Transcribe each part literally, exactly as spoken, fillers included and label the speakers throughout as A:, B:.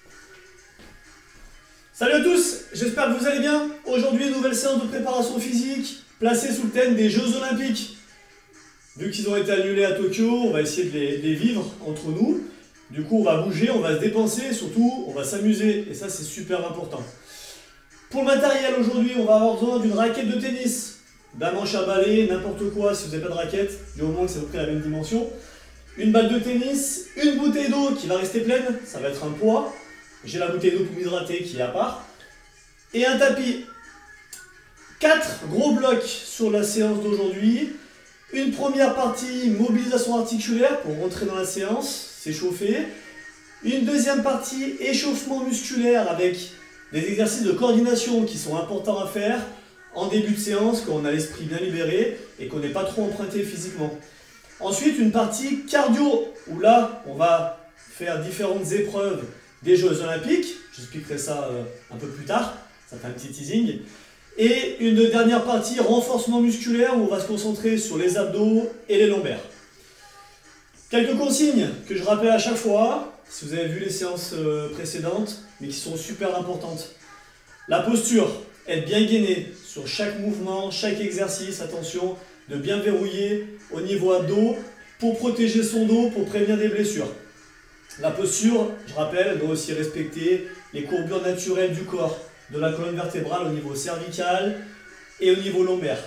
A: Salut à tous, j'espère que vous allez bien. Aujourd'hui, nouvelle séance de préparation physique placée sous le thème des Jeux Olympiques. Vu qu'ils ont été annulés à Tokyo, on va essayer de les, de les vivre entre nous. Du coup, on va bouger, on va se dépenser, et surtout, on va s'amuser. Et ça, c'est super important. Pour le matériel, aujourd'hui, on va avoir besoin d'une raquette de tennis, d'un manche à balai, n'importe quoi si vous n'avez pas de raquette, du moment que c'est à peu près la même dimension. Une balle de tennis, une bouteille d'eau qui va rester pleine, ça va être un poids. J'ai la bouteille d'eau pour m'hydrater qui est à part. Et un tapis. Quatre gros blocs sur la séance d'aujourd'hui. Une première partie, mobilisation articulaire pour rentrer dans la séance, s'échauffer. Une deuxième partie, échauffement musculaire avec des exercices de coordination qui sont importants à faire en début de séance quand on a l'esprit bien libéré et qu'on n'est pas trop emprunté physiquement. Ensuite, une partie cardio où là, on va faire différentes épreuves des Jeux Olympiques, j'expliquerai ça euh, un peu plus tard, ça fait un petit teasing. Et une dernière partie, renforcement musculaire, où on va se concentrer sur les abdos et les lombaires. Quelques consignes que je rappelle à chaque fois, si vous avez vu les séances euh, précédentes, mais qui sont super importantes. La posture, être bien gainé sur chaque mouvement, chaque exercice, attention, de bien verrouiller au niveau abdos pour protéger son dos, pour prévenir des blessures. La posture, je rappelle, elle doit aussi respecter les courbures naturelles du corps, de la colonne vertébrale au niveau cervical et au niveau lombaire.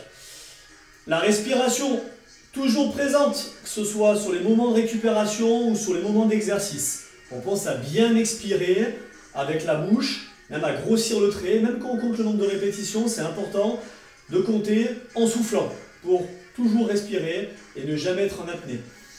A: La respiration, toujours présente, que ce soit sur les moments de récupération ou sur les moments d'exercice. On pense à bien expirer avec la bouche, même à grossir le trait, même quand on compte le nombre de répétitions, c'est important de compter en soufflant pour toujours respirer et ne jamais être en apnée.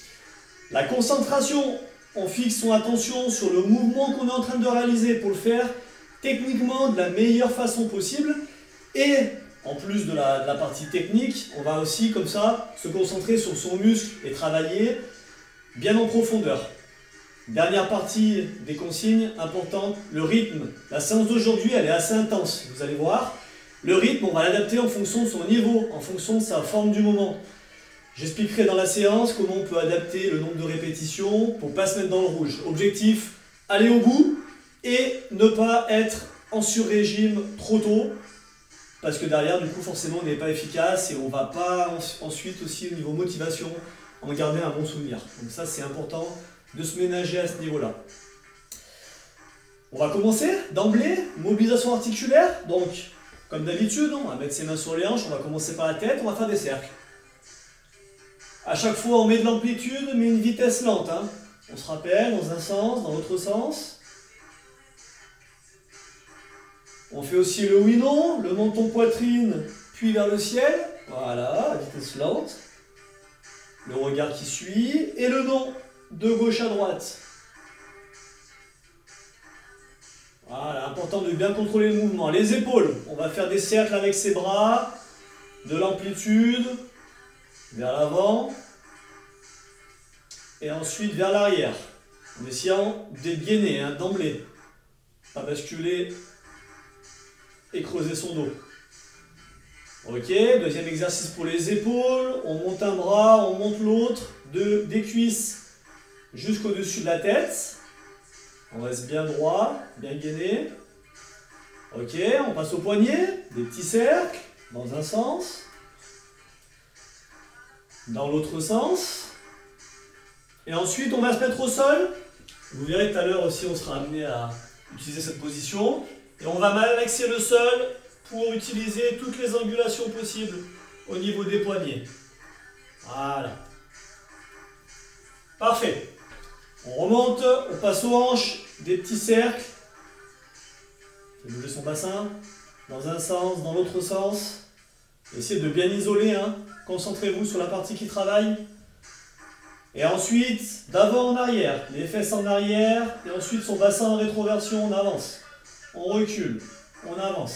A: La concentration, on fixe son attention sur le mouvement qu'on est en train de réaliser pour le faire techniquement de la meilleure façon possible. Et en plus de la, de la partie technique, on va aussi comme ça se concentrer sur son muscle et travailler bien en profondeur. Dernière partie des consignes importantes, le rythme. La séance d'aujourd'hui, elle est assez intense, vous allez voir. Le rythme, on va l'adapter en fonction de son niveau, en fonction de sa forme du moment. J'expliquerai dans la séance comment on peut adapter le nombre de répétitions pour ne pas se mettre dans le rouge. Objectif, aller au bout et ne pas être en sur-régime trop tôt parce que derrière, du coup, forcément, on n'est pas efficace et on ne va pas ensuite aussi au niveau motivation en garder un bon souvenir. Donc ça, c'est important de se ménager à ce niveau-là. On va commencer d'emblée, mobilisation articulaire. Donc, comme d'habitude, on va mettre ses mains sur les hanches, on va commencer par la tête, on va faire des cercles. À chaque fois, on met de l'amplitude, mais une vitesse lente. Hein. On se rappelle, dans un sens, dans l'autre sens. On fait aussi le oui-non, le menton poitrine, puis vers le ciel. Voilà, à vitesse lente. Le regard qui suit. Et le non, de gauche à droite. Voilà, important de bien contrôler le mouvement. Les épaules, on va faire des cercles avec ses bras, de l'amplitude, vers l'avant, et ensuite vers l'arrière, en essayant d'être gainé, hein, d'emblée, pas basculer et creuser son dos. Ok, deuxième exercice pour les épaules, on monte un bras, on monte l'autre, de, des cuisses jusqu'au-dessus de la tête, on reste bien droit, bien gainé. Ok, on passe au poignet, des petits cercles, dans un sens, dans l'autre sens, et ensuite on va se mettre au sol. Vous verrez tout à l'heure aussi, on sera amené à utiliser cette position, et on va malaxer le sol pour utiliser toutes les angulations possibles au niveau des poignets. Voilà. Parfait. On remonte, on passe aux hanches, des petits cercles. Fait bouger son bassin, dans un sens, dans l'autre sens. Essayez de bien isoler, hein. Concentrez-vous sur la partie qui travaille. Et ensuite, d'avant en arrière, les fesses en arrière, et ensuite son bassin en rétroversion, on avance. On recule, on avance.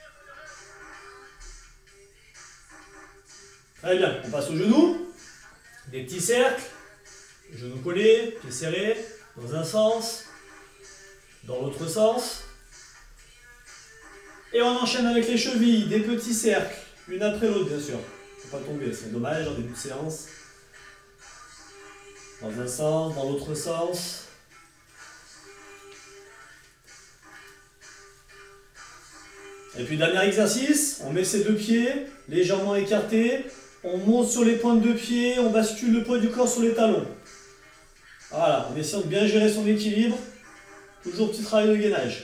A: Très bien, on passe aux genoux. Des petits cercles, genoux collés, pieds serrés, dans un sens, dans l'autre sens. Et on enchaîne avec les chevilles, des petits cercles, une après l'autre bien sûr. Faut pas tomber, c'est dommage en début de séance. Dans un sens, dans l'autre sens. Et puis dernier exercice, on met ses deux pieds légèrement écartés, on monte sur les pointes de pied, on bascule le poids du corps sur les talons. Voilà, en essayant de bien gérer son équilibre, toujours petit travail de gainage.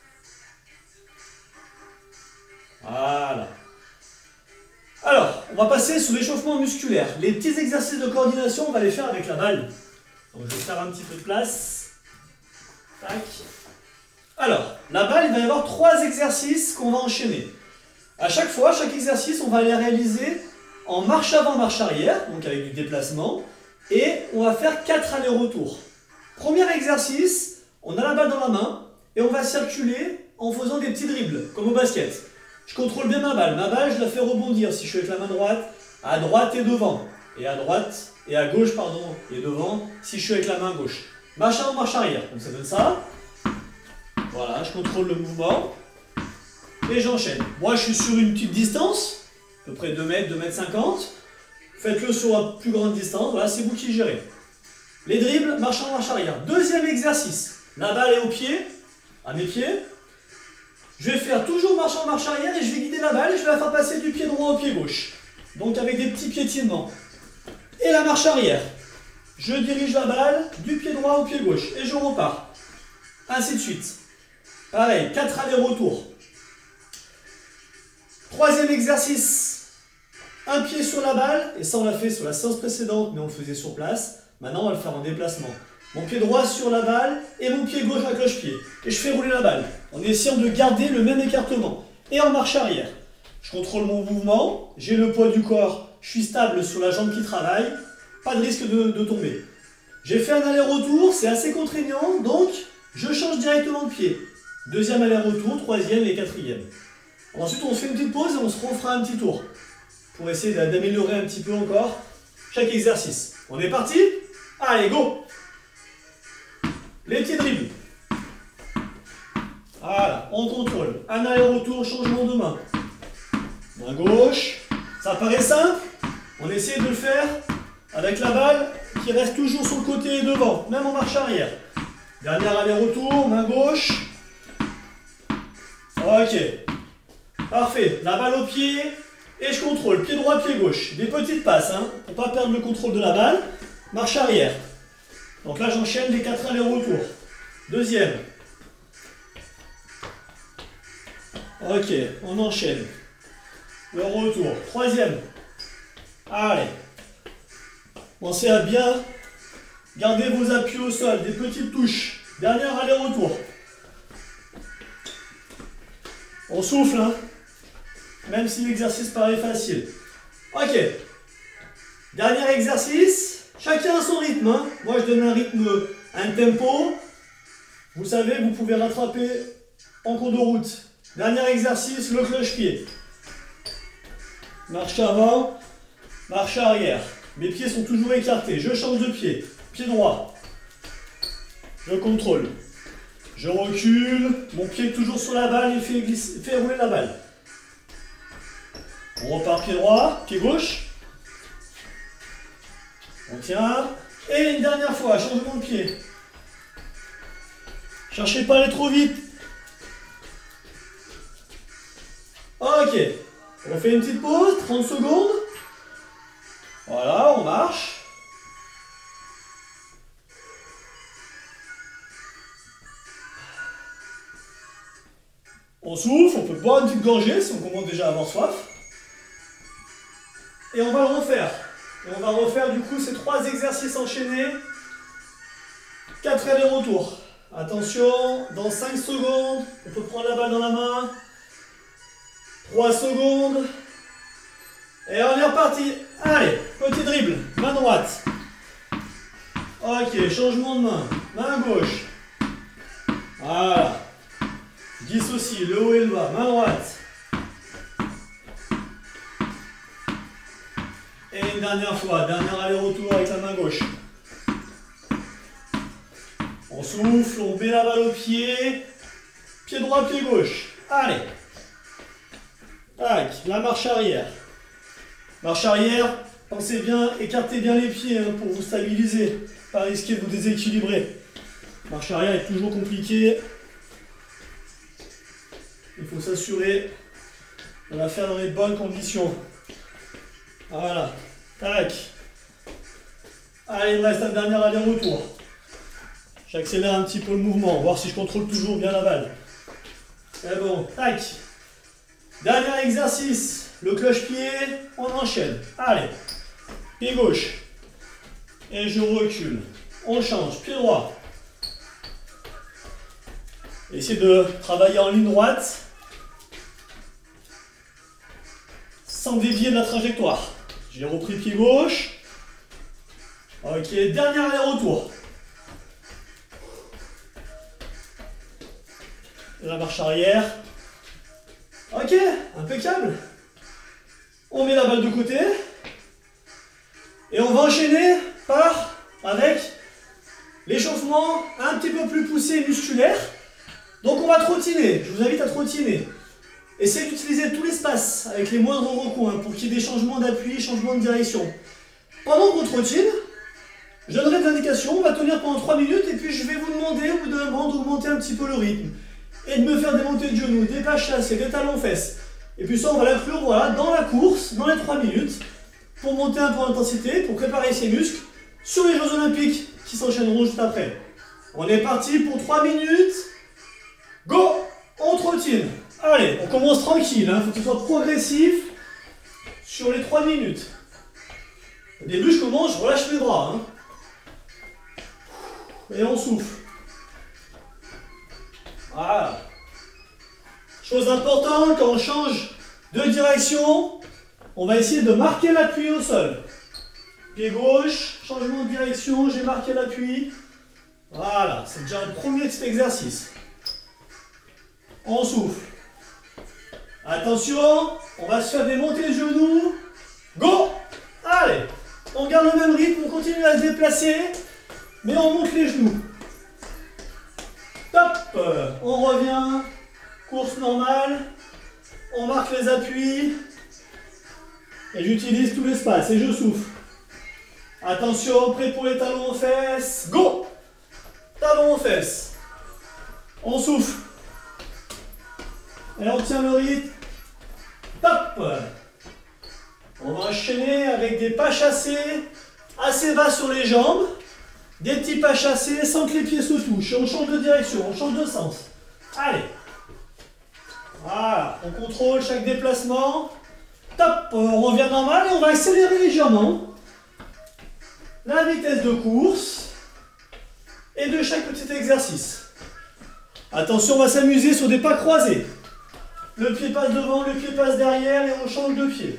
A: Voilà. Alors, on va passer sur l'échauffement musculaire. Les petits exercices de coordination, on va les faire avec la balle. Donc je vais faire un petit peu de place. Tac. Alors, la balle, il va y avoir trois exercices qu'on va enchaîner. À chaque fois, chaque exercice, on va les réaliser en marche avant, marche arrière, donc avec du déplacement, et on va faire quatre allers-retours. Premier exercice, on a la balle dans la main, et on va circuler en faisant des petits dribbles, comme au basket. Je contrôle bien ma balle. Ma balle, je la fais rebondir si je suis avec la main droite, à droite et devant, et à droite, et à gauche, pardon, et devant, si je suis avec la main gauche. Marche avant, marche arrière, donc ça donne ça. Voilà, je contrôle le mouvement et j'enchaîne. Moi, je suis sur une petite distance, à peu près deux mètres, deux mètres cinquante. Faites-le sur la plus grande distance, voilà, c'est vous qui gérez. Les dribbles, marche avant, marche arrière. Deuxième exercice, la balle est au pied, à mes pieds. Je vais faire toujours marche avant, marche arrière et je vais guider la balle et je vais la faire passer du pied droit au pied gauche. Donc avec des petits piétinements. Et la marche arrière. Je dirige la balle du pied droit au pied gauche et je repars. Ainsi de suite. Pareil, quatre allers-retours. Troisième exercice, un pied sur la balle, et ça on l'a fait sur la séance précédente, mais on le faisait sur place. Maintenant on va le faire en déplacement. Mon pied droit sur la balle et mon pied gauche à cloche-pied. Et je fais rouler la balle, en essayant de garder le même écartement. Et en marche arrière. Je contrôle mon mouvement, j'ai le poids du corps, je suis stable sur la jambe qui travaille, pas de risque de, de tomber. J'ai fait un aller-retour, c'est assez contraignant, donc je change directement de pied. Deuxième aller-retour, troisième et quatrième. Ensuite, on se fait une petite pause et on se refera un petit tour. Pour essayer d'améliorer un petit peu encore chaque exercice. On est parti? Allez, go! Les petits dribbles. Voilà, on contrôle. Un aller-retour, changement de main. Main gauche. Ça paraît simple. On essaie de le faire avec la balle qui reste toujours sur le côté et devant, même en marche arrière. Dernier aller-retour, main gauche. Ok. Parfait. La balle au pied et je contrôle. Pied droit, pied gauche. Des petites passes, hein, pour ne pas perdre le contrôle de la balle. Marche arrière. Donc là, j'enchaîne les quatre allers-retours. Deuxième. Ok, on enchaîne. Le retour. Troisième. Allez. Pensez à bien garder vos appuis au sol. Des petites touches. Dernier aller-retour. On souffle, hein, même si l'exercice paraît facile. Ok. Dernier exercice. Chacun a son rythme, hein. Moi, je donne un rythme, un tempo. Vous savez, vous pouvez rattraper en cours de route. Dernier exercice, le cloche-pied. Marche avant, marche arrière. Mes pieds sont toujours écartés. Je change de pied. Pied droit. Je contrôle. Je recule. Mon pied est toujours sur la balle et fait, glisser, fait rouler la balle. On repart pied droit, pied gauche. On tient. Et une dernière fois, changement de pied. Cherchez pas à aller trop vite. Ok. On fait une petite pause, trente secondes. Voilà, on marche. On souffle, on peut boire une petite gorgée si on commence déjà à avoir soif. Et on va le refaire. Et on va refaire du coup ces trois exercices enchaînés. quatre allers-retours. Attention, dans cinq secondes, on peut prendre la balle dans la main. trois secondes. Et on est reparti. Allez, petit dribble, main droite. Ok, changement de main. Main gauche. Voilà. Dissocie le haut et le bas. Main droite. Et une dernière fois, dernier aller-retour avec la main gauche. On souffle, on met la balle au pied. Pied droit, pied gauche. Allez. Tac, la marche arrière. Marche arrière, pensez bien, écartez bien les pieds hein, pour vous stabiliser, pas risquer de vous déséquilibrer. Marche arrière est toujours compliqué. Il faut s'assurer de la faire dans les bonnes conditions. Voilà. Tac. Allez, il me reste un dernier aller-retour. J'accélère un petit peu le mouvement, voir si je contrôle toujours bien la balle. C'est bon. Tac. Dernier exercice. Le cloche-pied, on enchaîne. Allez. Pied gauche. Et je recule. On change. Pied droit. Essayez de travailler en ligne droite sans dévier de la trajectoire. J'ai repris pied gauche. Ok, dernier aller-retour. La marche arrière. Ok, impeccable. On met la balle de côté. Et on va enchaîner par, avec l'échauffement un petit peu plus poussé musculaire. Donc on va trottiner. Je vous invite à trottiner. Essayez d'utiliser tout l'espace avec les moindres recoins pour qu'il y ait des changements d'appui, changements de direction. Pendant qu'on trottine, je donnerai des indications. On va tenir pendant trois minutes et puis je vais vous demander au bout d'un moment d'augmenter un petit peu le rythme. Et de me faire des montées de genoux, des pas chassés, des talons-fesses. Et puis ça, on va l'inclure voilà, dans la course, dans les trois minutes, pour monter un peu en intensité, pour préparer ses muscles sur les Jeux Olympiques qui s'enchaîneront juste après. On est parti pour trois minutes. Go! On trottine. Allez, on commence tranquille, il hein, faut que ce soit progressif sur les trois minutes. Au début, je commence, je relâche mes bras. Hein. Et on souffle. Voilà. Chose importante, quand on change de direction, on va essayer de marquer l'appui au sol. Pied gauche, changement de direction, j'ai marqué l'appui. Voilà, c'est déjà le premier de cet exercice. On souffle. Attention, on va se faire des montées de genoux. Go! Allez, on garde le même rythme, on continue à se déplacer, mais on monte les genoux. Top! On revient, course normale, on marque les appuis, et j'utilise tout l'espace, et je souffle. Attention, prêt pour les talons aux fesses. Go! Talons aux fesses. On souffle. Et on tient le rythme. Top! On va enchaîner avec des pas chassés assez bas sur les jambes. Des petits pas chassés sans que les pieds se touchent. On change de direction, on change de sens. Allez. Voilà, on contrôle chaque déplacement. Top! On revient normal et on va accélérer légèrement la vitesse de course et de chaque petit exercice. Attention, on va s'amuser sur des pas croisés. Le pied passe devant, le pied passe derrière et on change de pied.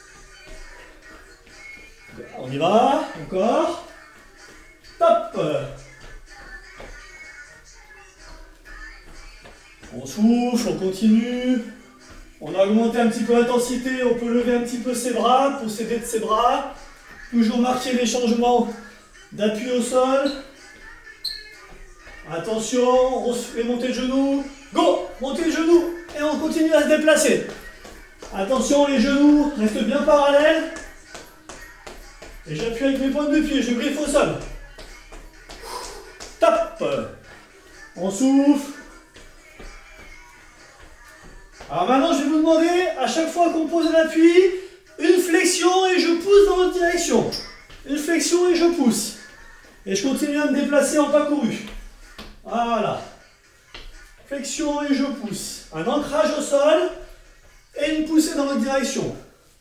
A: On y va, encore. Top! On souffle, on continue. On a augmenté un petit peu l'intensité, on peut lever un petit peu ses bras pour s'aider de ses bras. Toujours marquer les changements d'appui au sol. Attention, on fait monter de genoux. Go! Montez de genoux et on continue à se déplacer. Attention, les genoux restent bien parallèles. Et j'appuie avec mes pointes de pied, je griffe au sol. Top! On souffle. Alors maintenant, je vais vous demander, à chaque fois qu'on pose l'appui, une flexion et je pousse dans votre direction. Une flexion et je pousse. Et je continue à me déplacer en pas couru. Voilà. Flexion et je pousse. Un ancrage au sol et une poussée dans votre direction.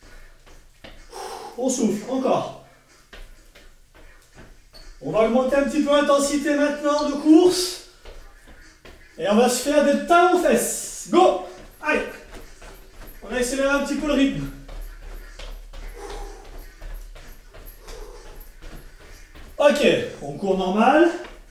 A: On souffle, encore. On va augmenter un petit peu l'intensité maintenant de course. Et on va se faire des talons aux fesses. Go! Allez! On accélère un petit peu le rythme. Ok, on court normal.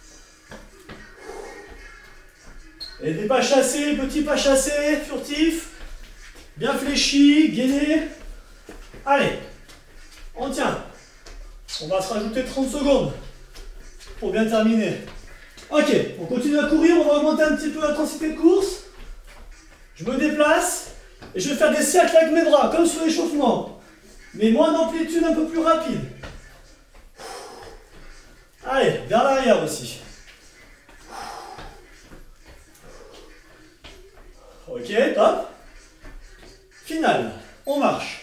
A: Et des pas chassés, petits pas chassés, furtifs. Bien fléchis, gainés. Allez, on tient. On va se rajouter trente secondes pour bien terminer. Ok, on continue à courir, on va augmenter un petit peu l'intensité de course. Je me déplace et je vais faire des cercles avec mes bras, comme sur l'échauffement. Mais moins d'amplitude, un peu plus rapide. Allez, vers l'arrière aussi. Ok, top. Finale, on marche.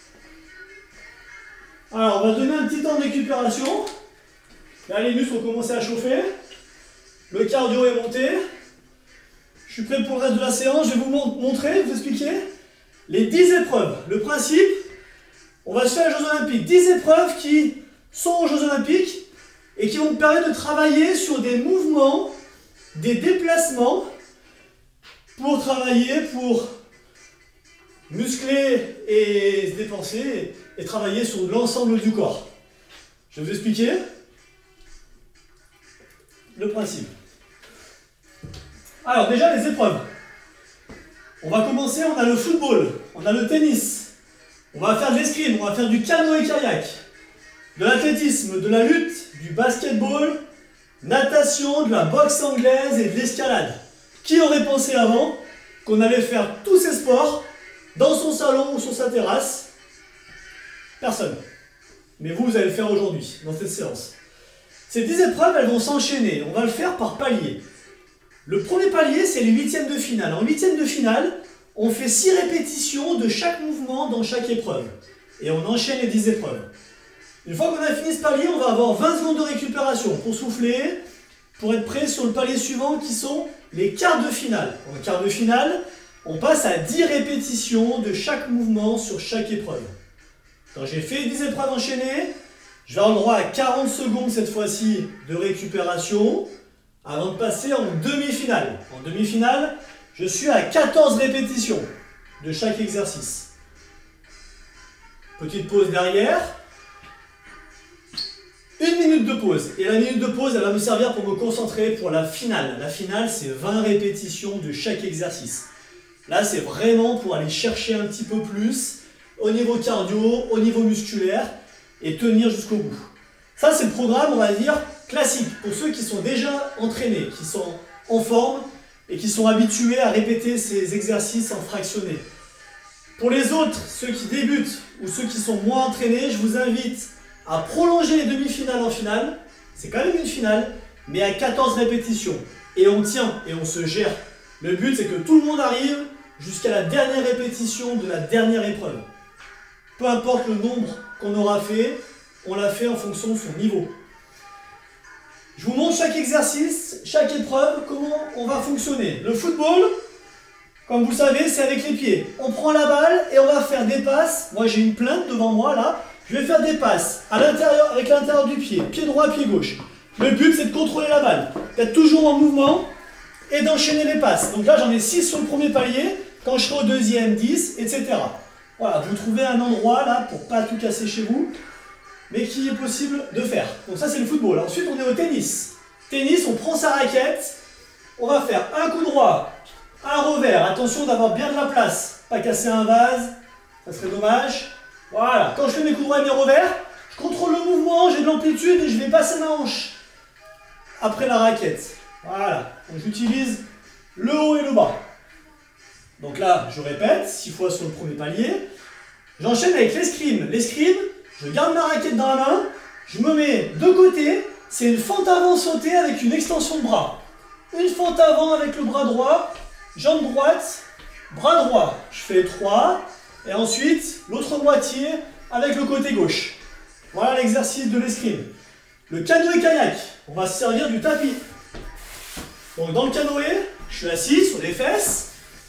A: Alors, on va donner un petit temps de récupération. Là, les muscles ont commencé à chauffer. Le cardio est monté. Je suis prêt pour le reste de la séance. Je vais vous montrer, vous expliquer les dix épreuves. Le principe, on va se faire les Jeux Olympiques. dix épreuves qui sont aux Jeux Olympiques et qui vont me permettre de travailler sur des mouvements, des déplacements pour travailler, pour muscler et se dépenser et travailler sur l'ensemble du corps. Je vais vous expliquer le principe. Alors déjà les épreuves. On va commencer, on a le football, on a le tennis, on va faire de l'escrime, on va faire du canoë-kayak, de l'athlétisme, de la lutte, du basketball, natation, de la boxe anglaise et de l'escalade. Qui aurait pensé avant qu'on allait faire tous ces sports dans son salon ou sur sa terrasse? Personne. Mais vous, vous allez le faire aujourd'hui, dans cette séance. Ces dix épreuves, elles vont s'enchaîner. On va le faire par palier. Le premier palier, c'est les huitièmes de finale. En huitièmes de finale, on fait six répétitions de chaque mouvement dans chaque épreuve. Et on enchaîne les dix épreuves. Une fois qu'on a fini ce palier, on va avoir vingt secondes de récupération pour souffler, pour être prêt sur le palier suivant qui sont les quarts de finale. En quart de finale, on passe à dix répétitions de chaque mouvement sur chaque épreuve. Quand j'ai fait dix épreuves enchaînées, je vais avoir le droit à quarante secondes cette fois-ci de récupération avant de passer en demi-finale. En demi-finale, je suis à quatorze répétitions de chaque exercice. Petite pause derrière. Une minute de pause. Et la minute de pause, elle va me servir pour me concentrer pour la finale. La finale, c'est vingt répétitions de chaque exercice. Là, c'est vraiment pour aller chercher un petit peu plus au niveau cardio, au niveau musculaire et tenir jusqu'au bout. Ça, c'est le programme, on va dire, classique pour ceux qui sont déjà entraînés, qui sont en forme et qui sont habitués à répéter ces exercices en fractionné. Pour les autres, ceux qui débutent ou ceux qui sont moins entraînés, je vous invite à prolonger les demi-finales en finale. C'est quand même une finale, mais à quatorze répétitions. Et on tient et on se gère. Le but, c'est que tout le monde arrive jusqu'à la dernière répétition de la dernière épreuve. Peu importe le nombre qu'on aura fait, on l'a fait en fonction de son niveau. Je vous montre chaque exercice, chaque épreuve, comment on va fonctionner. Le football, comme vous savez, c'est avec les pieds. On prend la balle et on va faire des passes. Moi, j'ai une plainte devant moi, là. Je vais faire des passes à l'intérieur, avec l'intérieur du pied, pied droit, pied gauche. Le but, c'est de contrôler la balle, d'être toujours en mouvement et d'enchaîner les passes. Donc là, j'en ai six sur le premier palier. Quand je serai au deuxième, dix, et cetera. Voilà, vous trouvez un endroit là pour pas tout casser chez vous, mais qui est possible de faire. Donc ça, c'est le football. Ensuite, on est au tennis. Tennis, on prend sa raquette, on va faire un coup droit, un revers. Attention d'avoir bien de la place, pas casser un vase, ça serait dommage. Voilà, quand je fais mes coups droits et mes revers, je contrôle le mouvement, j'ai de l'amplitude et je vais passer ma hanche après la raquette. Voilà, donc j'utilise le haut et le bas. Donc là, je répète, six fois sur le premier palier. J'enchaîne avec l'escrime. L'escrime, je garde ma raquette dans la main, je me mets de côté, c'est une fente avant sautée avec une extension de bras. Une fente avant avec le bras droit, jambe droite, bras droit. Je fais trois, et ensuite l'autre moitié avec le côté gauche. Voilà l'exercice de l'escrime. Le canoë-kayak, on va se servir du tapis. Donc dans le canoë, je suis assis sur les fesses.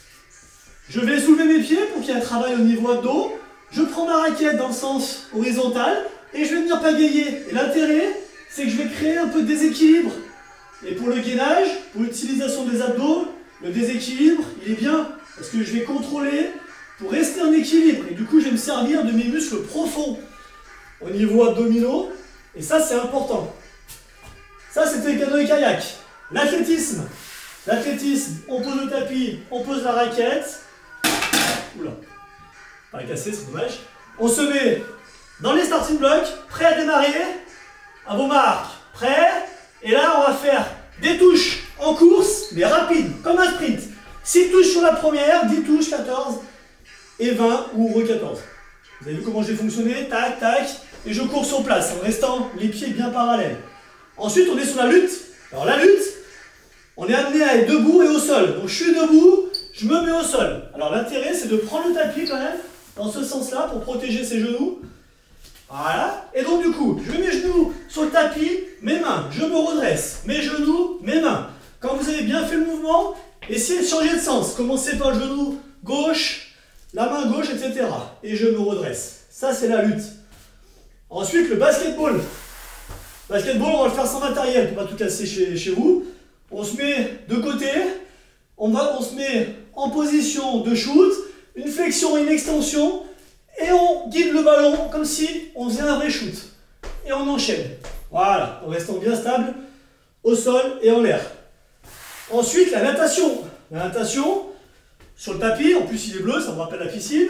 A: Je vais soulever mes pieds pour qu'il y ait un travail au niveau abdos. Je prends ma raquette dans le sens horizontal et je vais venir pagayer. Et l'intérêt, c'est que je vais créer un peu de déséquilibre. Et pour le gainage, pour l'utilisation des abdos, le déséquilibre, il est bien parce que je vais contrôler pour rester en équilibre. Et du coup, je vais me servir de mes muscles profonds au niveau abdominaux. Et ça, c'est important. Ça, c'était le canoë-kayak. L'athlétisme. L'athlétisme, on pose le tapis, on pose la raquette. Oula, pas la casser, c'est dommage. On se met dans les starting blocks, prêt à démarrer. À vos marques, prêt. Et là, on va faire des touches en course, mais rapides, comme un sprint. six touches sur la première, dix touches, quatorze et vingt ou re quatorze. Vous avez vu comment j'ai fonctionné? Tac, tac. Et je cours sur place en restant les pieds bien parallèles. Ensuite, on est sur la lutte. Alors la lutte, on est amené à être debout et au sol. Donc je suis debout, je me mets au sol. Alors l'intérêt, c'est de prendre le tapis quand même, dans ce sens-là, pour protéger ses genoux. Voilà. Et donc du coup, je mets mes genoux sur le tapis, mes mains, je me redresse. Mes genoux, mes mains. Quand vous avez bien fait le mouvement, essayez de changer de sens. Commencez par le genou gauche, la main gauche, et cetera. Et je me redresse. Ça, c'est la lutte. Ensuite, le basketball. Basketball, on va le faire sans matériel pour ne pas tout casser chez, chez vous. On se met de côté. On, va, on se met en position de shoot. Une flexion et une extension. Et on guide le ballon comme si on faisait un vrai shoot. Et on enchaîne. Voilà, en restant bien stable au sol et en l'air. Ensuite, la natation. La natation, sur le tapis, en plus il est bleu, ça me rappelle la piscine.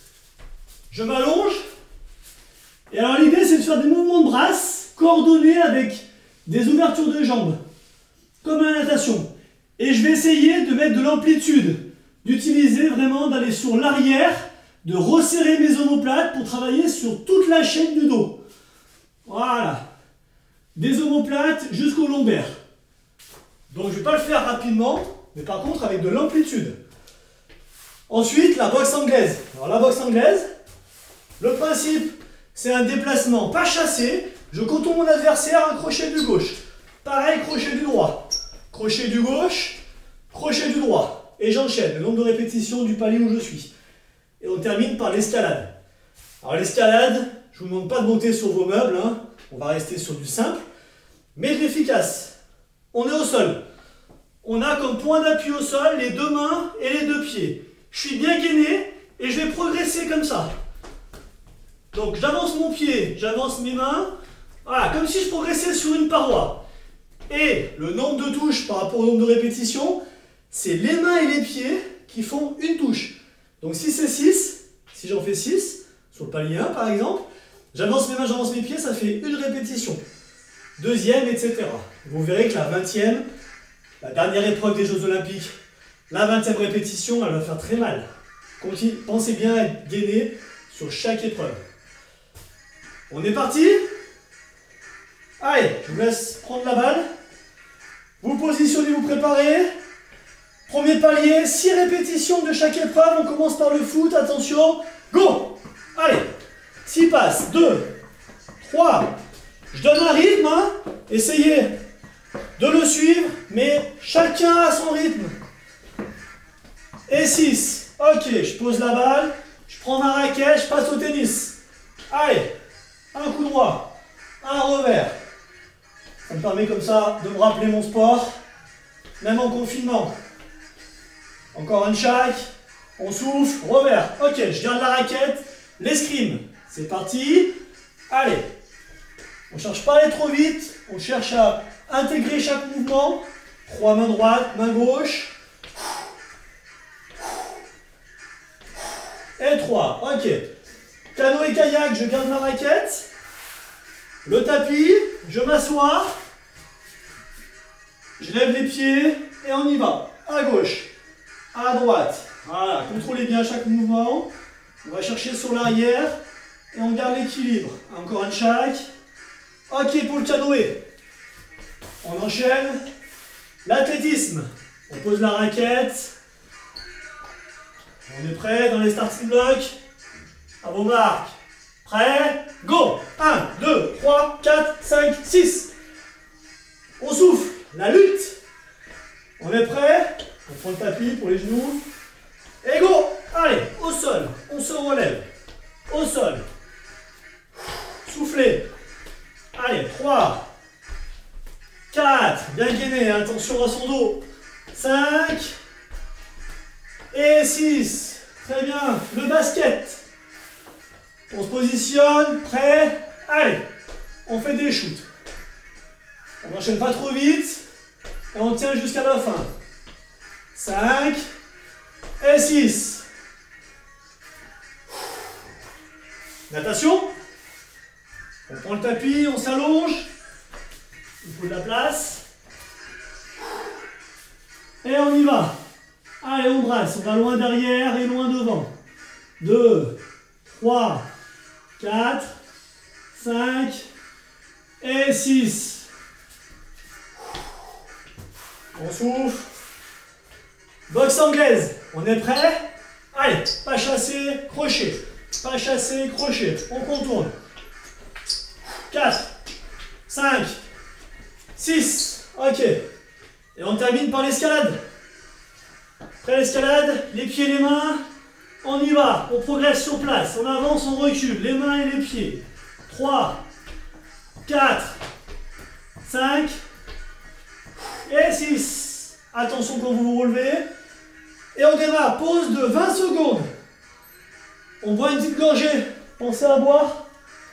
A: Je m'allonge. Et alors l'idée, c'est de faire des mouvements de brasse coordonnés avec des ouvertures de jambes, comme la natation. Et je vais essayer de mettre de l'amplitude, d'utiliser vraiment, d'aller sur l'arrière, de resserrer mes omoplates pour travailler sur toute la chaîne du dos. Voilà. Des omoplates jusqu'au lombaire. Donc je ne vais pas le faire rapidement, mais par contre avec de l'amplitude. Ensuite, la boxe anglaise. Alors la boxe anglaise, le principe, c'est un déplacement pas chassé. Je contourne mon adversaire, un crochet du gauche. Pareil, crochet du droit. Crochet du gauche, crochet du droit. Et j'enchaîne le nombre de répétitions du palier où je suis. Et on termine par l'escalade. Alors l'escalade, je ne vous demande pas de monter sur vos meubles, hein. On va rester sur du simple, mais de l'efficace. On est au sol. On a comme point d'appui au sol les deux mains et les deux pieds. Je suis bien gainé et je vais progresser comme ça. Donc j'avance mon pied, j'avance mes mains. Voilà, comme si je progressais sur une paroi. Et le nombre de touches par rapport au nombre de répétitions, c'est les mains et les pieds qui font une touche. Donc si c'est six, si j'en fais six, sur le palier un par exemple, j'avance mes mains, j'avance mes pieds, ça fait une répétition. Deuxième, et cetera. Vous verrez que la vingtième, la dernière épreuve des Jeux Olympiques, la vingtième répétition, elle va faire très mal. Continue, pensez bien à être gainé sur chaque épreuve. On est parti? Allez, je vous laisse prendre la balle. Vous positionnez, vous préparez. Premier palier, six répétitions de chaque épreuve. On commence par le foot, attention. Go! Allez, six passes, deux, trois. Je donne un rythme, hein. Essayez de le suivre, mais chacun a son rythme. Et six. Ok, je pose la balle, je prends ma raquette, je passe au tennis. Allez, un coup droit, un revers. Ça me permet comme ça de me rappeler mon sport, même en confinement. Encore un chaque, on souffle, revers. Ok, je garde la raquette, l'escrime. C'est parti. Allez, on ne cherche pas à aller trop vite, on cherche à intégrer chaque mouvement. Trois mains droite, main gauche. Et trois, ok. Canoë et kayak, je garde ma raquette. Le tapis, je m'assois. Je lève les pieds et on y va. À gauche, à droite. Voilà, contrôlez bien chaque mouvement. On va chercher sur l'arrière et on garde l'équilibre. Encore un chaque. Ok pour le canoë. On enchaîne. L'athlétisme. On pose la raquette. On est prêt dans les starting blocks. À vos marques. Prêt? Go! un, deux, trois, quatre, cinq, six. On souffle. La lutte. On est prêt? On prend le tapis pour les genoux. Et go! Allez, au sol. On se relève. Au sol. Soufflez. Allez, trois, quatre. Bien gainé. Attention à son dos. cinq. Et six. Très bien. Le basket. On se positionne. Prêt? Allez. On fait des shoots. On n'enchaîne pas trop vite. Et on tient jusqu'à la fin. cinq. Et six. Natation. On prend le tapis, on s'allonge. Il faut de la place. Et on y va. Allez, on brasse. On va loin derrière et loin devant. deux, trois, quatre, cinq et six. On souffle. Boxe anglaise. On est prêt? Allez, pas chassé, crochet. Pas chassé, crochet. On contourne. quatre, cinq, six. Ok. Et on termine par l'escalade. Après l'escalade, les pieds, les mains. On y va. On progresse sur place. On avance, on recule. Les mains et les pieds. trois, quatre, cinq et six. Attention quand vous vous relevez. Et on démarre. Pause de vingt secondes. On boit une petite gorgée. Pensez à boire.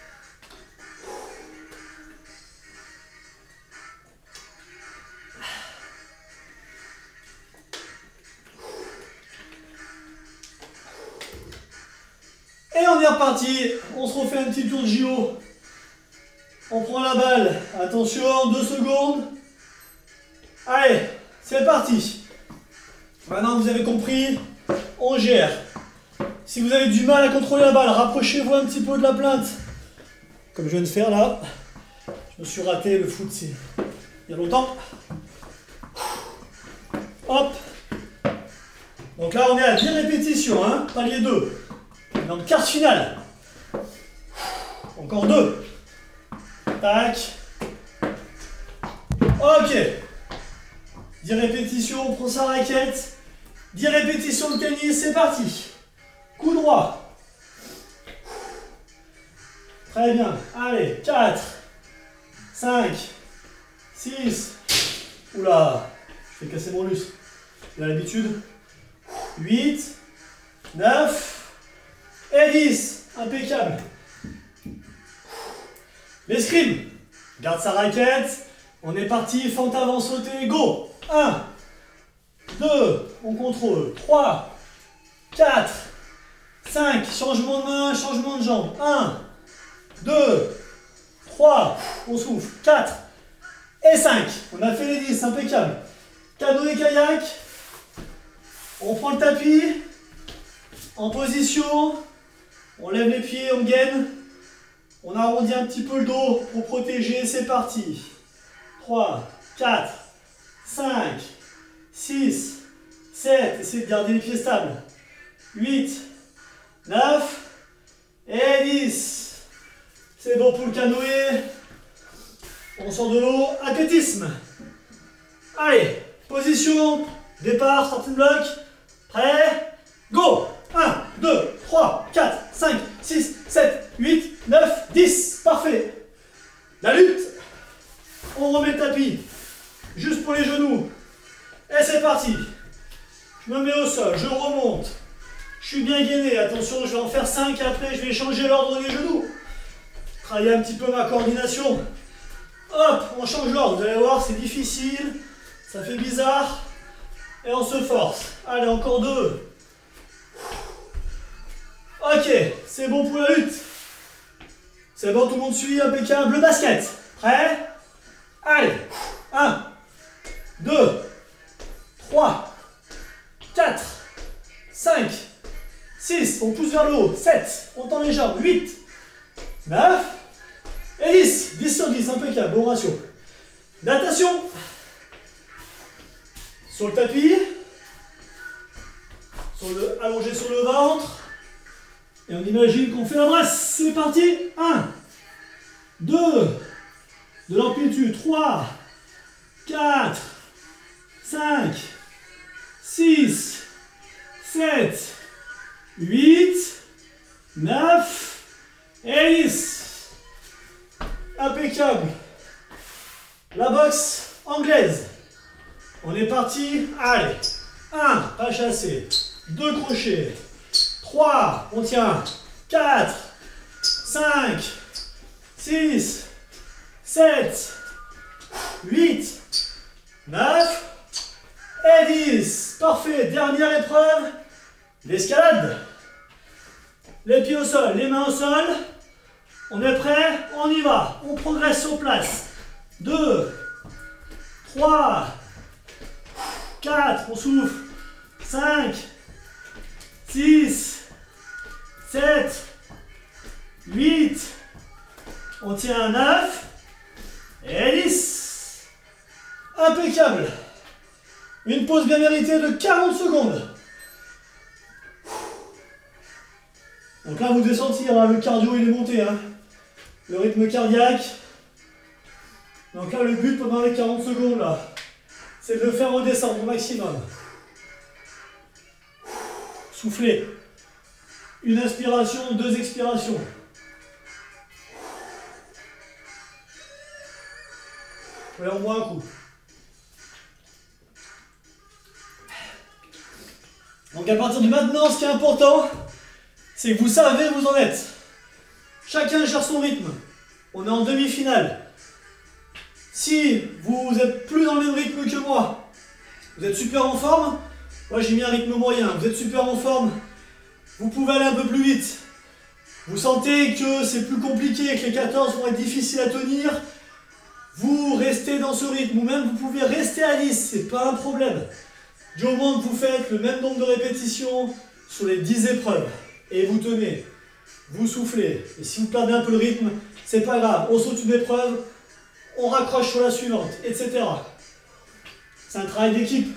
A: Et on est reparti. On se refait un petit tour de J O. On prend la balle. Attention, deux secondes. Allez, c'est parti. Maintenant vous avez compris, on gère. Si vous avez du mal à contrôler la balle, rapprochez-vous un petit peu de la plainte. Comme je viens de faire là. Je me suis raté, le foot c'est il y a longtemps. Hop. Donc là on est à dix répétitions, hein, palier deux. On est en quart finale. Encore deux. Tac. Ok. dix répétitions, on prend sa raquette. dix répétitions de tennis, c'est parti. Coup droit. Très bien. Allez, quatre, cinq, six. Oula, je fais casser mon lustre. J'ai l'habitude. huit, neuf et dix. Impeccable. L'escrime. Garde sa raquette. On est parti, fente avant sauter, go. un, deux, on contrôle. trois, quatre, cinq, changement de main, changement de jambe. un, deux, trois, on souffle. quatre et cinq. On a fait les dix, impeccable. Canoë kayak. On prend le tapis. En position. On lève les pieds, on gaine. On arrondit un petit peu le dos pour protéger. C'est parti. trois, quatre, cinq, six, sept. Essayez de garder les pieds stables. huit, neuf et dix. C'est bon pour le canoë. On sort de l'eau. Athlétisme. Allez, position. Départ, sortie de bloc. Prêt. Go. un, deux, trois, quatre, cinq, six, sept, huit, neuf, dix. Parfait. La lutte. On remet le tapis. Juste pour les genoux. Et c'est parti. Je me mets au sol. Je remonte. Je suis bien gainé. Attention, je vais en faire cinq. Après, je vais changer l'ordre des genoux. Travailler un petit peu ma coordination. Hop, on change l'ordre. Vous allez voir, c'est difficile. Ça fait bizarre. Et on se force. Allez, encore deux. Ok, c'est bon pour la lutte. C'est bon, tout le monde suit, impeccable. Le basket. Prêt? Allez. un, deux, trois, quatre, cinq, six. On pousse vers le haut. sept. On tend les jambes. huit, neuf et dix. dix sur dix, impeccable. Bon ratio. Natation. Sur le tapis. Sur le, allongé sur le ventre. Et on imagine qu'on fait la brasse. C'est parti. un, deux, de l'amplitude. trois, quatre, cinq, six, sept, huit, neuf et dix. Impeccable. La boxe anglaise. On est parti. Allez. un, pas chassé. deux crochets. trois, on tient. quatre, cinq, six, sept, huit, neuf et dix. Parfait. Dernière épreuve. L'escalade. Les pieds au sol, les mains au sol. On est prêt? On y va. On progresse sur place. deux, trois, quatre, on souffle. cinq, six, sept, huit, on tient à neuf et dix. Impeccable. Une pause bien méritée de quarante secondes. Donc là, vous devez sentir, hein, le cardio il est monté, hein, le rythme cardiaque. Donc là, le but pendant les quarante secondes, là, c'est de le faire redescendre au maximum. Soufflez. Une inspiration, deux expirations. Voilà, on voit un coup. Donc à partir de maintenant, ce qui est important, c'est que vous savez où vous en êtes. Chacun gère son rythme. On est en demi-finale. Si vous n'êtes plus dans le même rythme que moi, vous êtes super en forme, moi j'ai mis un rythme moyen, vous êtes super en forme, vous pouvez aller un peu plus vite. Vous sentez que c'est plus compliqué, que les quatorze vont être difficiles à tenir, vous restez dans ce rythme, ou même vous pouvez rester à dix, c'est pas un problème. Du moment que vous faites le même nombre de répétitions sur les dix épreuves, et vous tenez, vous soufflez, et si vous perdez un peu le rythme, c'est pas grave, on saute une épreuve, on raccroche sur la suivante, et cetera. C'est un travail d'équipe.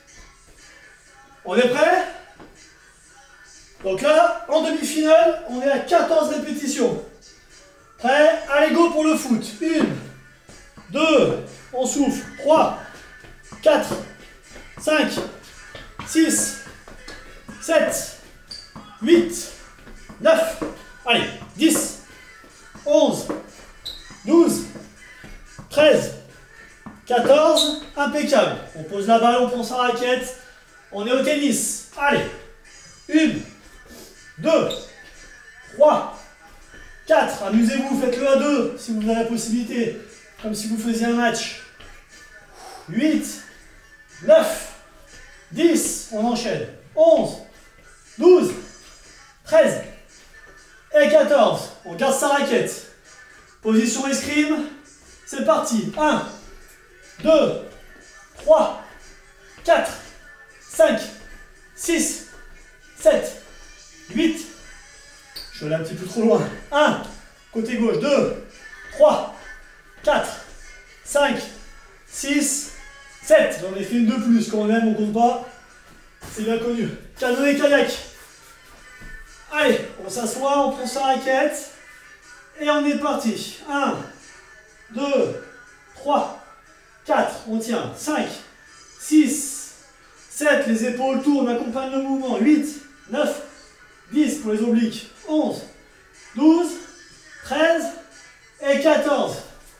A: On est prêt? Donc là, en demi-finale, on est à quatorze répétitions. Prêt? Allez, go pour le foot. Une, deux, on souffle. Trois, quatre, cinq, six, sept, huit, neuf, allez, dix, onze, douze, treize, quatorze, impeccable. On pose la balle, on prend sa raquette, on est au tennis. Allez, une, deux, trois, quatre, amusez-vous, faites-le à deux si vous avez la possibilité, comme si vous faisiez un match. huit, neuf, dix, on enchaîne. onze, douze, treize et quatorze. On garde sa raquette. Position escrime. C'est parti. un, deux, trois, quatre, cinq, six, sept, huit. Je vais aller un petit peu trop loin. un, côté gauche. deux, trois, quatre, cinq, six, sept. J'en ai fait une de plus. Quand on aime, on compte pas. C'est bien connu. Canoë kayak. Allez, on s'assoit, on prend sa raquette. Et on est parti. un, deux, trois, quatre, on tient. cinq, six, sept, les épaules tournent, on accompagne le mouvement. huit, neuf, dix pour les obliques. onze, douze, treize et quatorze.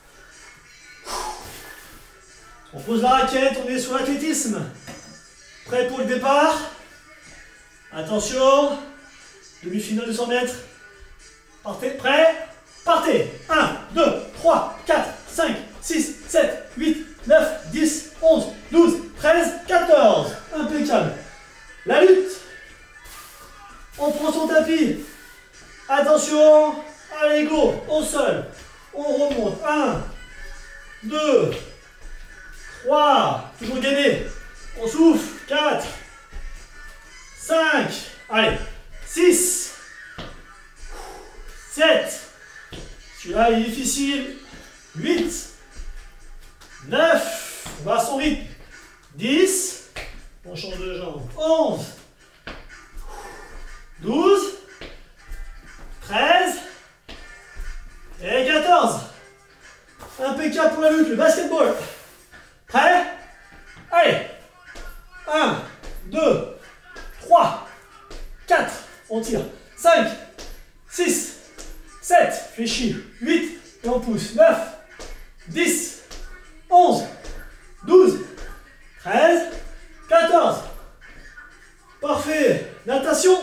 A: On pose la raquette, on est sur l'athlétisme. Prêt pour le départ? Attention. Demi-finale de cent mètres. Partez, prêt? Partez. un, deux, trois, quatre, cinq, six, sept, huit, neuf, dix, onze, douze, treize, quatorze. Impeccable. La lutte. On prend son tapis. Attention. Allez, go. Au sol. On remonte. un, deux, trois. Toujours gagné. On souffle. quatre, cinq. Allez. six, sept. Celui-là, il est difficile. huit, neuf. On va à son rythme. dix. On change de jambe. onze, douze, treize et quatorze. Impeccable pour la lutte, le basketball. Prêt? Allez. un, deux, trois, quatre. On tire. cinq, six, sept. Fléchis. huit. Et on pousse. neuf, dix, onze, douze, treize, quatorze. Parfait. Natation.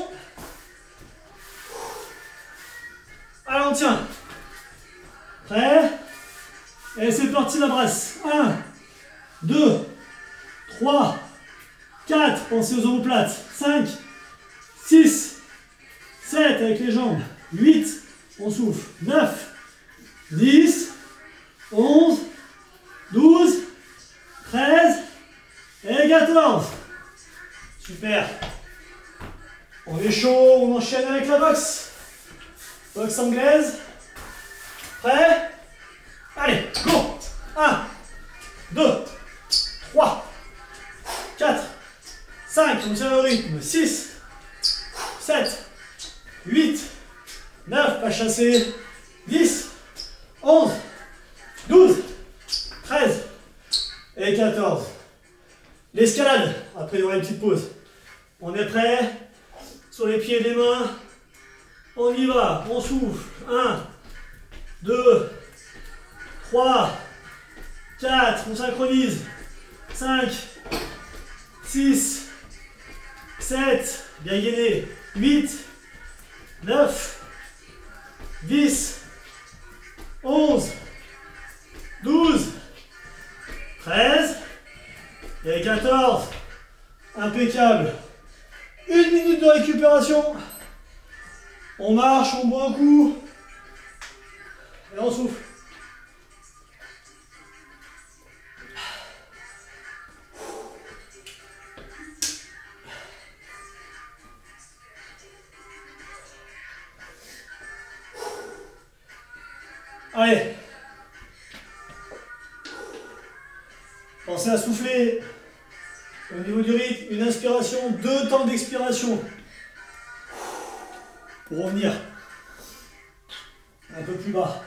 A: Allez, on tient. Prêt? Et c'est parti la brasse. un, deux, trois, quatre. Pensez aux omoplates. cinq, six, sept avec les jambes. huit. On souffle. neuf, dix, onze, douze, treize et quatorze. Super. On est chaud, on enchaîne avec la boxe. Boxe anglaise. Prêt? Allez, go. un, deux, trois, quatre, cinq. On tient le rythme. six, sept, huit, chasser. dix, onze, douze, treize et quatorze. L'escalade, après il y aura une petite pause. On est prêt? Sur les pieds et les mains. On y va, on souffle. un, deux, trois, quatre, on synchronise. cinq, six, sept, bien gainé. huit, neuf, dix, onze, douze, treize et quatorze. Impeccable. Une minute de récupération. On marche, on boit un coup. Et on souffle. Allez. Pensez à souffler. Au niveau du rythme, une inspiration, deux temps d'expiration. Pour revenir un peu plus bas.